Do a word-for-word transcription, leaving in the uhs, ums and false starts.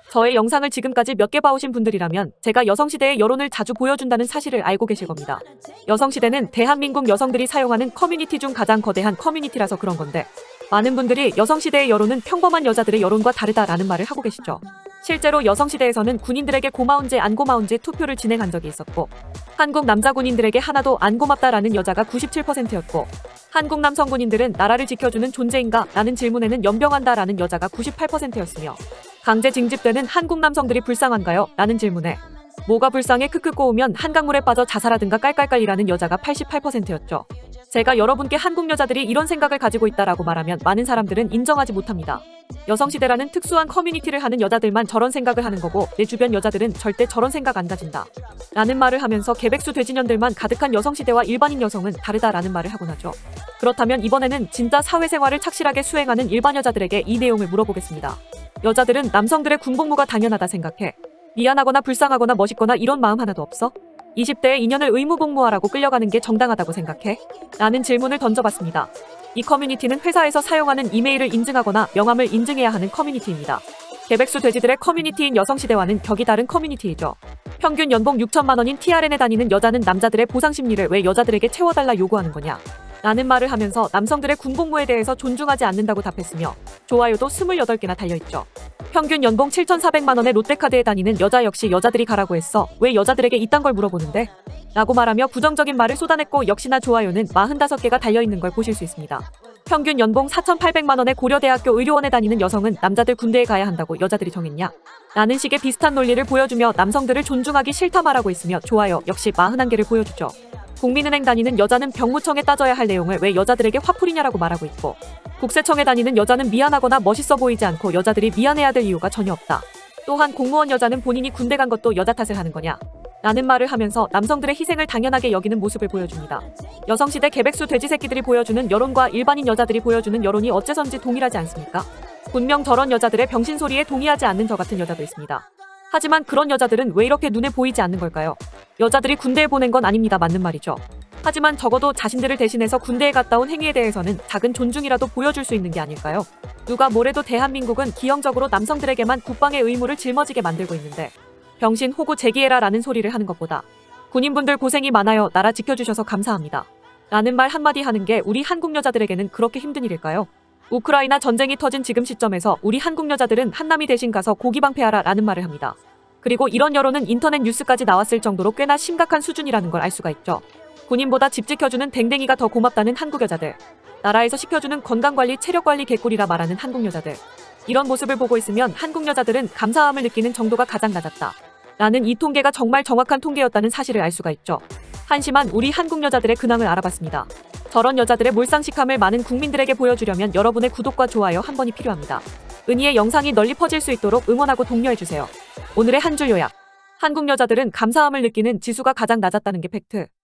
저의 영상을 지금까지 몇 개 봐오신 분들이라면 제가 여성시대의 여론을 자주 보여준다는 사실을 알고 계실 겁니다. 여성시대는 대한민국 여성들이 사용하는 커뮤니티 중 가장 거대한 커뮤니티라서 그런 건데, 많은 분들이 여성시대의 여론은 평범한 여자들의 여론과 다르다라는 말을 하고 계시죠. 실제로 여성시대에서는 군인들에게 고마운지 안 고마운지 투표를 진행한 적이 있었고, 한국 남자 군인들에게 하나도 안 고맙다라는 여자가 구십칠 퍼센트였고, 한국 남성 군인들은 나라를 지켜주는 존재인가? 라는 질문에는 연병한다 라는 여자가 구십팔 퍼센트였으며, 강제 징집되는 한국 남성들이 불쌍한가요? 라는 질문에 뭐가 불쌍해 크크 꼬우면 한강물에 빠져 자살하든가 깔깔깔이라는 여자가 팔십팔 퍼센트였죠. 제가 여러분께 한국 여자들이 이런 생각을 가지고 있다라고 말하면 많은 사람들은 인정하지 못합니다. 여성시대라는 특수한 커뮤니티를 하는 여자들만 저런 생각을 하는 거고 내 주변 여자들은 절대 저런 생각 안 가진다 라는 말을 하면서 개백수 돼지년들만 가득한 여성시대와 일반인 여성은 다르다라는 말을 하곤 하죠. 그렇다면 이번에는 진짜 사회생활을 착실하게 수행하는 일반 여자들에게 이 내용을 물어보겠습니다. 여자들은 남성들의 군복무가 당연하다 생각해? 미안하거나 불쌍하거나 멋있거나 이런 마음 하나도 없어? 이십 대의 인연을 의무복무하라고 끌려가는 게 정당하다고 생각해? 라는 질문을 던져봤습니다. 이 커뮤니티는 회사에서 사용하는 이메일을 인증하거나 명함을 인증해야 하는 커뮤니티입니다. 개백수 돼지들의 커뮤니티인 여성시대와는 격이 다른 커뮤니티이죠. 평균 연봉 육천만 원인 티알엔에 다니는 여자는 남자들의 보상심리를 왜 여자들에게 채워달라 요구하는 거냐? 라는 말을 하면서 남성들의 군복무에 대해서 존중하지 않는다고 답했으며 좋아요도 스물여덟 개나 달려있죠. 평균 연봉 칠천사백만 원의 롯데카드에 다니는 여자 역시 여자들이 가라고 했어. 왜 여자들에게 이딴 걸 물어보는데? 라고 말하며 부정적인 말을 쏟아냈고 역시나 좋아요는 사십오 개가 달려있는 걸 보실 수 있습니다. 평균 연봉 사천팔백만 원의 고려대학교 의료원에 다니는 여성은 남자들 군대에 가야 한다고 여자들이 정했냐? 라는 식의 비슷한 논리를 보여주며 남성들을 존중하기 싫다 말하고 있으며 좋아요 역시 사십일 개를 보여주죠. 국민은행 다니는 여자는 병무청에 따져야 할 내용을 왜 여자들에게 화풀이냐라고 말하고 있고, 국세청에 다니는 여자는 미안하거나 멋있어 보이지 않고 여자들이 미안해야 될 이유가 전혀 없다. 또한 공무원 여자는 본인이 군대 간 것도 여자 탓을 하는 거냐? 라는 말을 하면서 남성들의 희생을 당연하게 여기는 모습을 보여줍니다. 여성시대 개백수 돼지 새끼들이 보여주는 여론과 일반인 여자들이 보여주는 여론이 어째선지 동일하지 않습니까? 분명 저런 여자들의 병신소리에 동의하지 않는 저 같은 여자도 있습니다. 하지만 그런 여자들은 왜 이렇게 눈에 보이지 않는 걸까요? 여자들이 군대에 보낸 건 아닙니다. 맞는 말이죠. 하지만 적어도 자신들을 대신해서 군대에 갔다 온 행위에 대해서는 작은 존중이라도 보여줄 수 있는 게 아닐까요? 누가 뭐래도 대한민국은 기형적으로 남성들에게만 국방의 의무를 짊어지게 만들고 있는데 병신 호구 제기해라 라는 소리를 하는 것보다 군인분들 고생이 많아요. 나라 지켜주셔서 감사합니다. 라는 말 한마디 하는 게 우리 한국 여자들에게는 그렇게 힘든 일일까요? 우크라이나 전쟁이 터진 지금 시점에서 우리 한국 여자들은 한남이 대신 가서 고기 방패하라 라는 말을 합니다. 그리고 이런 여론은 인터넷 뉴스까지 나왔을 정도로 꽤나 심각한 수준이라는 걸 알 수가 있죠. 군인보다 집 지켜주는 댕댕이가 더 고맙다는 한국 여자들, 나라에서 시켜주는 건강관리 체력관리 개꿀이라 말하는 한국 여자들, 이런 모습을 보고 있으면 한국 여자들은 감사함을 느끼는 정도가 가장 낮았다 라는 이 통계가 정말 정확한 통계였다는 사실을 알 수가 있죠. 한심한 우리 한국 여자들의 근황을 알아봤습니다. 저런 여자들의 몰상식함을 많은 국민들에게 보여주려면 여러분의 구독과 좋아요 한 번이 필요합니다. 은희의 영상이 널리 퍼질 수 있도록 응원하고 독려해주세요. 오늘의 한 줄 요약. 한국 여자들은 감사함을 느끼는 지수가 가장 낮았다는 게 팩트.